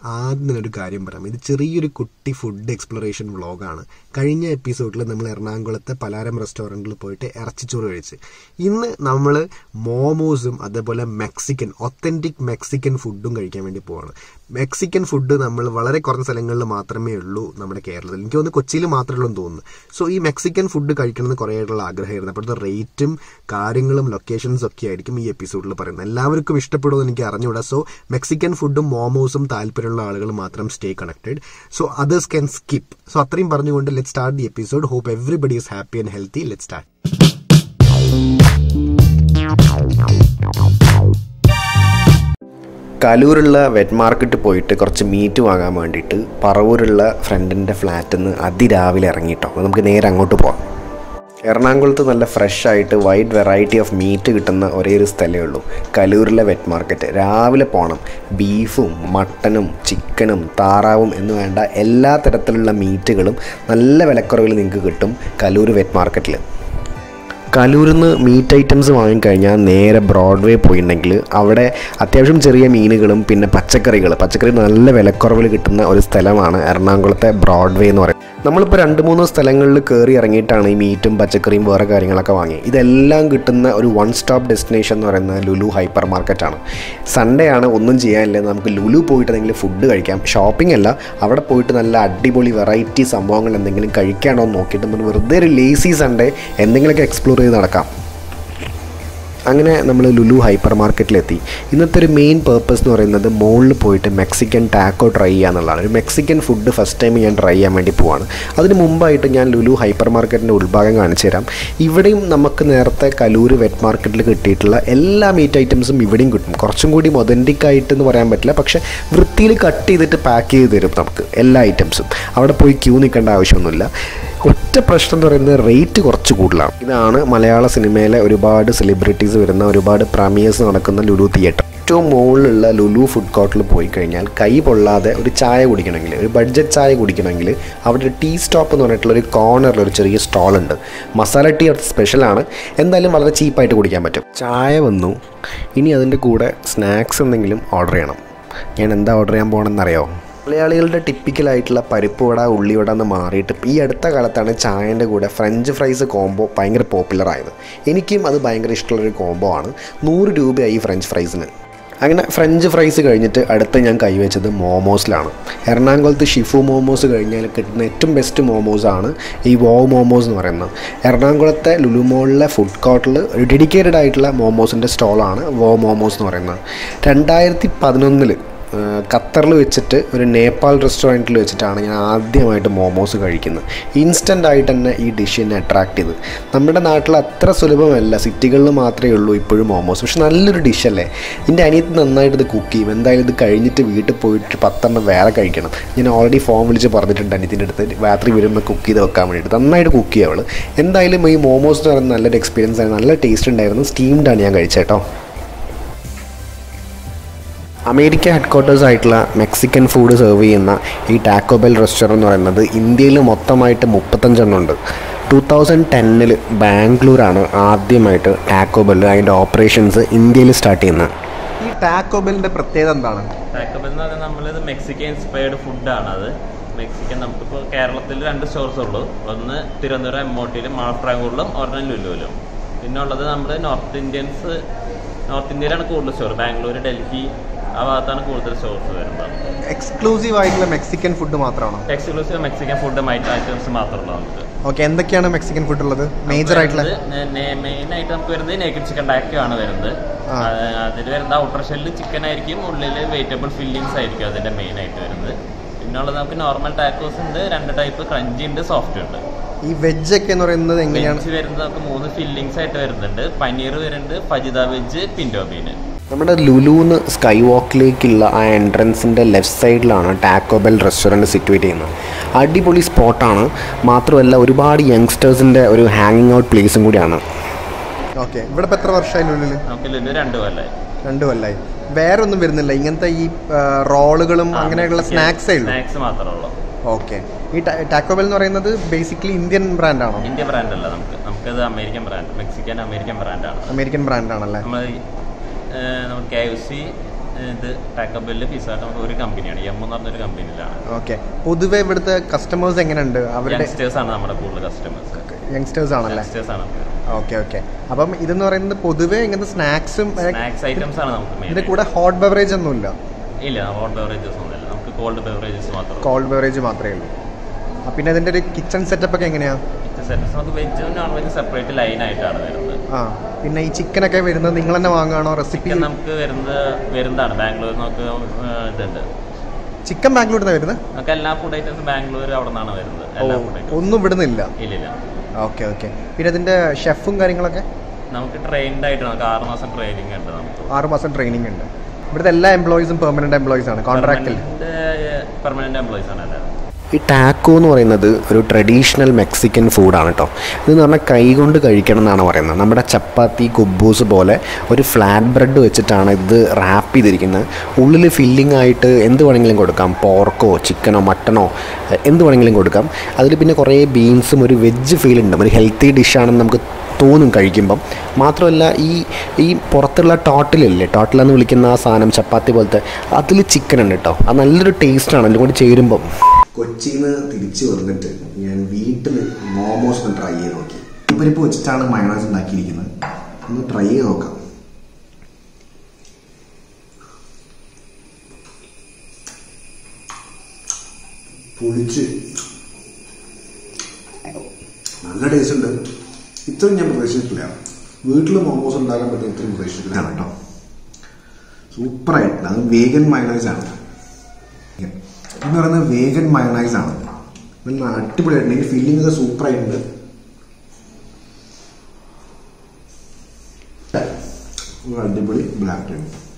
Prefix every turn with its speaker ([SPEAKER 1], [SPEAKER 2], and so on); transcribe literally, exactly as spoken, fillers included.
[SPEAKER 1] ആദ്യം ഒരു കാര്യം പറയാം, ഇത് ചെറിയൊരു കുട്ടി ഫുഡ് എക്സ്പ്ലോറേഷൻ വ്ളോഗാണ്. കഴിഞ്ഞ എപ്പിസോഡിൽ നമ്മൾ എറണാകുളത്തെ പലാരം റെസ്റ്റോറൻറ്റിൽ പോയിട്ട് ഇറച്ചിച്ചോറ് കഴിച്ച്. ഇന്ന് നമ്മൾ മോമോസും അതേപോലെ മെക്സിക്കൻ ഒത്തൻറ്റിക് മെക്സിക്കൻ ഫുഡും കഴിക്കാൻ വേണ്ടി പോവാണ്. മെക്സിക്കൻ ഫുഡ് നമ്മൾ വളരെ കുറഞ്ഞ സ്ഥലങ്ങളിൽ മാത്രമേ ഉള്ളൂ നമ്മുടെ കേരളത്തിൽ. എനിക്ക് തോന്നുന്നു കൊച്ചിയിൽ മാത്രമേ ഉള്ളൂ എന്ന് തോന്നുന്നു. സോ ഈ മെക്സിക്കൻ ഫുഡ് കഴിക്കണമെന്ന് കുറേ ആയിട്ടുള്ള ആഗ്രഹമായിരുന്നു. അപ്പോഴത്തെ റേറ്റും കാര്യങ്ങളും ലൊക്കേഷൻസും ഒക്കെ ആയിരിക്കും ഈ എപ്പിസോഡിൽ പറയുന്നത്. എല്ലാവർക്കും ഇഷ്ടപ്പെടുമെന്ന് എനിക്ക് അറിഞ്ഞുകൂടാ. സോ മെക്സിക്കൻ ഫുഡും മോമോസും താല്പര്യമുള്ള ആളുകൾ മാത്രം stay connected. So others can skip. So അത്രയും പറഞ്ഞുകൊണ്ട് let start the episode. Hope everybody is happy and healthy. Let start. കലൂരുള്ള വെറ്റ് മാർക്കറ്റ് പോയിട്ട് കുറച്ച് മീറ്റ് വാങ്ങാൻ വേണ്ടിയിട്ട് പറവൂരുള്ള ഫ്രണ്ടിൻ്റെ ഫ്ലാറ്റിൽ നിന്ന് അതിരാവിലെ ഇറങ്ങിയിട്ടോ. അപ്പോൾ നമുക്ക് നേരെ അങ്ങോട്ട് പോകാം. എറണാകുളത്ത് നല്ല ഫ്രഷ് ആയിട്ട് വൈഡ് വെറൈറ്റി ഓഫ് മീറ്റ് കിട്ടുന്ന ഒരേ ഒരു സ്ഥലമേ ഉള്ളൂ, കലൂരിലെ വെറ്റ് മാർക്കറ്റ്. രാവിലെ പോകണം. ബീഫും മട്ടനും ചിക്കനും താറാവും എന്ന് വേണ്ട എല്ലാ തരത്തിലുള്ള മീറ്റുകളും നല്ല വിലക്കുറവിൽ നിങ്ങൾക്ക് കിട്ടും കലൂർ വെറ്റ് മാർക്കറ്റിൽ. കലൂരിൽ നിന്ന് മീറ്റ് ഐറ്റംസ് വാങ്ങിക്കഴിഞ്ഞാൽ നേരെ ബ്രോഡ്വേ പോയിട്ടുണ്ടെങ്കിൽ അവിടെ അത്യാവശ്യം ചെറിയ മീനുകളും പിന്നെ പച്ചക്കറികൾ പച്ചക്കറി നല്ല വിലക്കുറവിൽ കിട്ടുന്ന ഒരു സ്ഥലമാണ് എറണാകുളത്തെ ബ്രോഡ്വേ എന്ന് പറയുന്നത്. നമ്മളിപ്പോൾ രണ്ട് മൂന്ന് സ്ഥലങ്ങളിൽ കയറി ഇറങ്ങിയിട്ടാണ് ഈ മീറ്റും പച്ചക്കറിയും വേറെ കാര്യങ്ങളൊക്കെ വാങ്ങി. ഇതെല്ലാം കിട്ടുന്ന ഒരു വൺ സ്റ്റോപ്പ് ഡെസ്റ്റിനേഷൻ എന്ന് പറയുന്നത് ലുലു ഹൈപ്പർ മാർക്കറ്റാണ്. സൺഡേ ആണ്, ഒന്നും ചെയ്യാനില്ല, നമുക്ക് ലുലു പോയിട്ടെന്തെങ്കിലും ഫുഡ് കഴിക്കാം. ഷോപ്പിംഗ് അല്ല, അവിടെ പോയിട്ട് നല്ല അടിപൊളി വെറൈറ്റി സംഭവങ്ങൾ എന്തെങ്കിലും കഴിക്കാനോ നോക്കിയിട്ട് നമ്മൾ വെറുതെ ഒരു ലേസി സൺഡേ എന്തെങ്കിലുമൊക്കെ എക്സ്പ്ലോർ ചെയ്ത് നടക്കാം. അങ്ങനെ നമ്മൾ ലുലു ഹൈപ്പർ മാർക്കറ്റിലെത്തി. ഇന്നത്തെ ഒരു മെയിൻ പേർപ്പസ് എന്ന് പറയുന്നത് മുകളിൽ പോയിട്ട് മെക്സിക്കൻ ടാക്കോ ട്രൈ ചെയ്യുക എന്നുള്ളതാണ്. ഒരു മെക്സിക്കൻ ഫുഡ് ഫസ്റ്റ് ടൈം ഞാൻ ട്രൈ ചെയ്യാൻ വേണ്ടി പോവാണ്. അതിന് മുമ്പായിട്ട് ഞാൻ ലുലു ഹൈപ്പർ മാർക്കറ്റിൻ്റെ ഉൾഭാഗം കാണിച്ചു തരാം. ഇവിടെയും നമുക്ക് നേരത്തെ കലൂർ വെറ്റ് മാർക്കറ്റിൽ കിട്ടിയിട്ടുള്ള എല്ലാ മീറ്റ് ഐറ്റംസും ഇവിടെയും കിട്ടും. കുറച്ചും കൂടി ഒതൻറ്റിക് ആയിട്ടെന്ന് പറയാൻ പറ്റില്ല, പക്ഷേ വൃത്തിയിൽ കട്ട് ചെയ്തിട്ട് പാക്ക് ചെയ്ത് തരും നമുക്ക് എല്ലാ ഐറ്റംസും. അവിടെ പോയി ക്യൂ നിൽക്കേണ്ട ആവശ്യമൊന്നുമില്ല. ഒറ്റ പ്രശ്നം എന്ന് പറയുന്നത് റേറ്റ് കുറച്ച് കൂടുതലാണ്. ഇതാണ് മലയാള സിനിമയിലെ ഒരുപാട് സെലിബ്രിറ്റീസ് വരുന്ന, ഒരുപാട് പ്രീമിയേഴ്സ് നടക്കുന്ന ലുലു തിയേറ്റർ. ഏറ്റവും മുകളിലുള്ള ലുലു ഫുഡ് കോർട്ടിൽ പോയി കഴിഞ്ഞാൽ കൈ പൊള്ളാതെ ഒരു ചായ കുടിക്കണമെങ്കിൽ, ഒരു ബഡ്ജറ്റ് ചായ കുടിക്കണമെങ്കിൽ അവിടെ ഒരു ടീ സ്റ്റോപ്പ് എന്ന് പറഞ്ഞിട്ടുള്ള ഒരു കോർണറിൽ ഒരു ചെറിയ സ്റ്റോളുണ്ട്. മസാല ടീ സ്പെഷ്യലാണ്, എന്തായാലും വളരെ ചീപ്പായിട്ട് കുടിക്കാൻ പറ്റും. ചായ വന്നു. ഇനി അതിൻ്റെ കൂടെ സ്നാക്സ് എന്തെങ്കിലും ഓർഡർ ചെയ്യണം. ഞാൻ എന്താ ഓർഡർ ചെയ്യാൻ പോകണമെന്നറിയാമോ? മലയാളികളുടെ ടിപ്പിക്കലായിട്ടുള്ള പരിപ്പ് വട ഉള്ളിവട എന്ന് മാറിയിട്ട് ഈ അടുത്ത കാലത്താണ് ചായൻ്റെ കൂടെ ഫ്രഞ്ച് ഫ്രൈസ് കോംബോ ഭയങ്കര പോപ്പുലറായത്. എനിക്കും അത് ഭയങ്കര ഇഷ്ടമുള്ളൊരു കോംബോ ആണ്. നൂറ് രൂപയായി ഫ്രഞ്ച് ഫ്രൈസിന്. അങ്ങനെ ഫ്രഞ്ച് ഫ്രൈസ് കഴിഞ്ഞിട്ട് അടുത്ത് ഞാൻ കൈവച്ചത് മോമോസിലാണ്. എറണാകുളത്ത് ഷിഫു മോമോസ് കഴിഞ്ഞാൽ കിട്ടുന്ന ഏറ്റവും ബെസ്റ്റ് മോമോസാണ് ഈ വോ മോമോസ് എന്ന് പറയുന്നത്. എറണാകുളത്തെ ലുലു മോളിലെ ഫുഡ് കോർട്ടിൽ ഒരു ഡെഡിക്കേറ്റഡ് ആയിട്ടുള്ള മോമോസിൻ്റെ സ്റ്റോളാണ് വോ മോമോസ് എന്ന് പറയുന്നത്. രണ്ടായിരത്തി പതിനൊന്നിൽ ഖത്തറിൽ വെച്ചിട്ട് ഒരു നേപ്പാൾ റെസ്റ്റോറൻറ്റിൽ വെച്ചിട്ടാണ് ഞാൻ ആദ്യമായിട്ട് മോമോസ് കഴിക്കുന്നത്. ഇൻസ്റ്റൻ്റ് ആയിട്ട് തന്നെ ഈ ഡിഷ് എന്നെ അട്രാക്ട് ചെയ്ത്. നമ്മുടെ നാട്ടിൽ അത്ര സുലഭമല്ല, സിറ്റികളിൽ മാത്രമേ ഉള്ളൂ ഇപ്പോഴും മോമോസ്. പക്ഷെ നല്ലൊരു ഡിഷല്ലേ. എൻ്റെ അനിയത്ത് നന്നായിട്ട് ഇത് കുക്ക് ചെയ്യും. എന്തായാലും ഇത് കഴിഞ്ഞിട്ട് വീട്ടിൽ പോയിട്ട് പത്തെണ്ണം വേറെ കഴിക്കണം. ഞാൻ ഓൾറെഡി ഫോൺ വിളിച്ച് പറഞ്ഞിട്ടുണ്ട് അനിയത്തിൻ്റെ അടുത്ത്, രാത്രി വരുമ്പോൾ കുക്ക് ചെയ്ത് വെക്കാൻ വേണ്ടിയിട്ട്. നന്നായിട്ട് കുക്ക് ചെയ്യുക അവൾ. എന്തായാലും ഈ മോമോസ് എന്ന് പറയുന്നത് നല്ലൊരു എക്സ്പീരിയൻസ് ആണ്. നല്ല ടേസ്റ്റ് ഉണ്ടായിരുന്നു. സ്റ്റീംഡാണ് ഞാൻ കഴിച്ചേട്ടോ. അമേരിക്ക ഹെഡ് ക്വാർട്ടേഴ്സ് ആയിട്ടുള്ള മെക്സിക്കൻ ഫുഡ് സെർവ് ചെയ്യുന്ന ഈ ടാക്കോ ബെൽ റെസ്റ്റോറൻറ്റ് എന്ന് പറയുന്നത് ഇന്ത്യയിൽ മൊത്തമായിട്ട് മുപ്പത്തഞ്ചെണ്ണം ഉണ്ട്. ടു തൗസൻഡ് ടെന്നിൽ ബാംഗ്ലൂരാണ് ആദ്യമായിട്ട് ടാക്കോ ബെൽ അതിൻ്റെ ഓപ്പറേഷൻസ് ഇന്ത്യയിൽ സ്റ്റാർട്ട് ചെയ്യുന്നത്. ഈ ടാക്കോ ബെല്ലിൻ്റെ പ്രത്യേകത എന്താണ്?
[SPEAKER 2] ടാക്കോ ബെൽ എന്ന് പറഞ്ഞാൽ നമ്മളിത് മെക്സിക്കൻ ഇൻസ്പയർഡ് ഫുഡാണത്. മെക്സിക്കൻ നമുക്കിപ്പോൾ കേരളത്തിൽ രണ്ട് സ്റ്റോർസ് ഉള്ളൂ. ഒന്ന് തിരുവനന്തപുരം എമ്മോട്ടിയിലും മാളപ്രാങ്കൂറിലും ഒരെണ്ണം ലുലുവിലും. പിന്നെ ഉള്ളത് നമ്മൾ നോർത്ത് ഇന്ത്യൻസ് നോർത്ത് ഇന്ത്യയിലാണ് കൂടുതൽ സ്റ്റോർ. ബാംഗ്ലൂർ, ഡൽഹി ആ ഭാഗത്താണ് കൂടുതൽ സ്റ്റോർസ് വരുന്നത്.
[SPEAKER 1] എക്സ്ക്ലൂസീവ് ആയിട്ടുള്ള മെക്സിക്കൻ ഫുഡ് മാത്രമാണോ?
[SPEAKER 2] എക്സ്ക്ലൂസീവ് മെക്സിക്കൻ ഫുഡ് ഐറ്റംസ് മാത്രമല്ല നമുക്ക്.
[SPEAKER 1] ഓക്കെ, എന്തൊക്കെയാണ് മെക്സിക്കൻ ഫുഡ് ഉള്ളത്? മേജർ ആയിട്ടുള്ള
[SPEAKER 2] മെയിൻ ആയിട്ട് നമുക്ക് വരുന്നത് നേക്കഡ് ചിക്കൻ ടാക്കോ ആണ് വരുന്നത്. അതിൽ വരുന്ന ഔട്ടർ ഷെല്ലിൽ ചിക്കൻ ആയിരിക്കും, ഉള്ളിൽ വെജിറ്റബിൾ ഫില്ലിങ്സ് ആയിരിക്കും അതിന്റെ മെയിൻ ആയിട്ട് വരുന്നത്. പിന്നെ ഉള്ളത് നമുക്ക് നോർമൽ ടാക്കോസ് ഉണ്ട്, രണ്ട് ടൈപ്പ്, ക്രഞ്ചി ഉണ്ട്, സോഫ്റ്റ് ഉണ്ട്.
[SPEAKER 1] ഈ വെജ് ഒക്കെ എന്ന് പറയുന്നത് എങ്ങനെയാണ്?
[SPEAKER 2] വെജ് വരുന്നത് നമുക്ക് മൂന്ന് ഫില്ലിങ്സ് ആയിട്ട് വരുന്നുണ്ട്. പനീർ വരുന്നുണ്ട്, ഫജിത വെജ്, പിൻഡോ ബീൻ.
[SPEAKER 1] നമ്മുടെ ലുലുന്ന് സ്കൈ വാക്കിലേക്കുള്ള ആ എൻട്രൻസിൻ്റെ ലെഫ്റ്റ് സൈഡിലാണ് ടാക്കോ ബെൽ റെസ്റ്റോറൻറ്റ് സിറ്റുവേറ്റ് ചെയ്യുന്നത്. അടിപൊളി സ്പോട്ടാണ്. മാത്രമല്ല ഒരുപാട് യങ്സ്റ്റേഴ്സിൻ്റെ ഒരു ഹാങ്ങിങ് ഔട്ട് പ്ലേസും കൂടിയാണ്. ഓക്കെ, ഇവിടെ ഇപ്പോൾ എത്ര വർഷമായി ലുലുവിൽ?
[SPEAKER 2] നമുക്ക് ലുലു രണ്ട് കൊല്ലമായി.
[SPEAKER 1] രണ്ട് കൊല്ലമായി. വേറെ ഒന്നും വരുന്നില്ല ഇങ്ങനത്തെ ഈ റോളുകളും അങ്ങനെയുള്ള സ്നാക്സേ ഉള്ളൂ?
[SPEAKER 2] സ്നാക്സ് മാത്രമേ ഉള്ളൂ.
[SPEAKER 1] ഓക്കെ, ഈ ടാക്കോ ബെൽ എന്ന് പറയുന്നത് ബേസിക്കലി ഇന്ത്യൻ ബ്രാൻഡാണോ?
[SPEAKER 2] ഇന്ത്യൻ ബ്രാൻഡ് അല്ല, നമുക്ക് നമുക്കത് അമേരിക്കൻ ബ്രാൻഡ്, മെക്സിക്കൻ അമേരിക്കൻ ബ്രാൻഡാണ്.
[SPEAKER 1] അമേരിക്കൻ ബ്രാൻഡാണല്ലേ?
[SPEAKER 2] നമ്മൾ നമ്മൾ കെ എഫ് സി, ഇത് ടാക്കോ ബെല്ല് പിസ്സ ഹട്ട് ഒരു കമ്പനിയാണ്, എം എന്ന് പറഞ്ഞൊരു കമ്പനിയിലാണ്.
[SPEAKER 1] ഓക്കെ. പൊതുവെ ഇവിടുത്തെ കസ്റ്റമേഴ്സ് എങ്ങനെയുണ്ട്? അവരുടെ
[SPEAKER 2] യങ്സ്റ്റേഴ്സ് ആണ് നമ്മുടെ കൂടുതൽ കസ്റ്റമേഴ്സ്.
[SPEAKER 1] യങ്സ്റ്റേഴ്സ് ആണല്ലേ?
[SPEAKER 2] യങ്സ്റ്റേഴ്സ് ആണ്.
[SPEAKER 1] Okay okay. അപ്പം ഇതെന്ന് പറയുന്നത് പൊതുവെ ഇങ്ങനത്തെ സ്നാക്സും
[SPEAKER 2] സ്നാക്സ് ഐറ്റംസ് ആണ് നമുക്ക്.
[SPEAKER 1] ഇതിന്റെ കൂടെ ഹോട്ട് ബെവറേജ് ഒന്നും ഇല്ല?
[SPEAKER 2] ഇല്ല, ഹോട്ട് ബെവറേജസ് ഒന്നുമില്ല, നമുക്ക് കോൾഡ് ബെവറേജസ് മാത്രമേ.
[SPEAKER 1] കോൾഡ് ബെവറേജ് മാത്രമേ ഉള്ളൂ. പിന്നെ അതിന്റെ ഒരു കിച്ചൺ സെറ്റപ്പ് ഒക്കെ എങ്ങനെയാ?
[SPEAKER 2] കിച്ചൺ സെറ്റപ്പ് നമുക്ക് വെജും നോൺ വെജും സെപ്പറേറ്റ് ലൈൻ ആയിട്ടാണ് വരുന്നത്.
[SPEAKER 1] ആ, പിന്നെ ഈ ചിക്കൻ ഒക്കെ വരുന്നത് നിങ്ങൾ തന്നെ വാങ്ങുകയാണോ? റെസിപ്പി
[SPEAKER 2] നമുക്ക് വരുന്നത് വരുന്നതാണ് ബാംഗ്ലൂരിൽ നമുക്ക് ഇതുണ്ട്.
[SPEAKER 1] ചിക്കൻ ബാംഗ്ലൂരിൽ നിന്നാണ് വരുന്നത്?
[SPEAKER 2] നമുക്ക് എല്ലാ ഫുഡ് ഐറ്റംസും ബാംഗ്ലൂർ അവിടെ നിന്നാണ് വരുന്നത്. എല്ലാ ഫുഡ് ഐറ്റംസും
[SPEAKER 1] ഒന്നും വിടുന്നില്ല?
[SPEAKER 2] ഇല്ലില്ല.
[SPEAKER 1] Okay okay. പിന്നെ അതിന്റെ ഷെഫും കാര്യങ്ങളൊക്കെ
[SPEAKER 2] നമുക്ക് ട്രെയിൻഡ് ആയിട്ട് നമുക്ക് ആറ് മാസം ട്രെയിനിങ് ഉണ്ട്. നമുക്ക് ആറ്
[SPEAKER 1] മാസം ട്രെയിനിങ് ഉണ്ട്. ഇവിടുത്തെ എല്ലാ എംപ്ലോയീസും പെർമനന്റ് എംപ്ലോയീസ് ആണ്? കോൺട്രാക്റ്റിൽ
[SPEAKER 2] പെർമനന്റ് എംപ്ലോയീസ് ആണ് എല്ലാവരും.
[SPEAKER 1] ഈ ടാക്കോ എന്ന് പറയുന്നത് ഒരു ട്രഡീഷണൽ മെക്സിക്കൻ ഫുഡാണ് കേട്ടോ. ഇതെന്ന് പറഞ്ഞാൽ കൈകൊണ്ട് കഴിക്കണം എന്നാണ് പറയുന്നത്. നമ്മുടെ ചപ്പാത്തി കുബൂസ് പോലെ ഒരു ഫ്ലാറ്റ് ബ്രെഡ് വെച്ചിട്ടാണ് ഇത് റാപ്പ് ചെയ്തിരിക്കുന്നത്. ഉള്ളിൽ ഫില്ലിംഗ് ആയിട്ട് എന്ത് വേണമെങ്കിലും കൊടുക്കാം, പോർക്കോ ചിക്കനോ മട്ടണോ എന്ത് വേണമെങ്കിലും കൊടുക്കാം. അതിൽ പിന്നെ കുറേ ബീൻസും ഒരു വെജ് ഫീൽ ഉണ്ട്, ഒരു ഹെൽത്തി ഡിഷാണെന്ന് നമുക്ക് തോന്നും കഴിക്കുമ്പം. മാത്രമല്ല ഈ ഈ പുറത്തുള്ള ടോട്ടിലില്ലേ, ടോട്ടിലെന്ന് വിളിക്കുന്ന ആ സാധനം ചപ്പാത്തി പോലത്തെ, അതിൽ ചിക്കൻ ഉണ്ട് കേട്ടോ. അത് നല്ലൊരു ടേസ്റ്റാണ് അതിൽ കൂടി ചേരുമ്പം. കൊച്ചിയിൽ നിന്ന് തിരിച്ച് വന്നിട്ട് ഞാൻ വീട്ടിൽ മോമോസ് ഒന്ന് ട്രൈ ചെയ്ത് നോക്കി. പരിപ്പ് വെച്ചിട്ടാണ് മയോണൈസ് ഉണ്ടാക്കിയിരിക്കുന്നത്. ഒന്ന് ട്രൈ ചെയ്ത് നോക്കാം. പൊളിച്ച് നല്ല ടേസ്റ്റ് ഉണ്ട്. ഇത്രയും ഞാൻ പ്രതീക്ഷിച്ചിട്ടില്ല. വീട്ടിൽ മോമോസ് ഉണ്ടാക്കാൻ പറ്റും ഇത്രയും പ്രതീക്ഷിച്ചിട്ടില്ല കേട്ടോ. സൂപ്പറായിട്ട്. അത് വേഗൻ മയോണൈസ് ആണ് എന്ന് പറയുന്നത്. വേഗൻ മയോണൈസ് ആണ്. നല്ല അടിപൊളിയായിട്ടുണ്ട്. ഇതിന്റെ ഫീലിംഗ് ഒക്കെ സൂപ്പറായിട്ടുണ്ട്. അടിപൊളി ബ്ലാക്ക്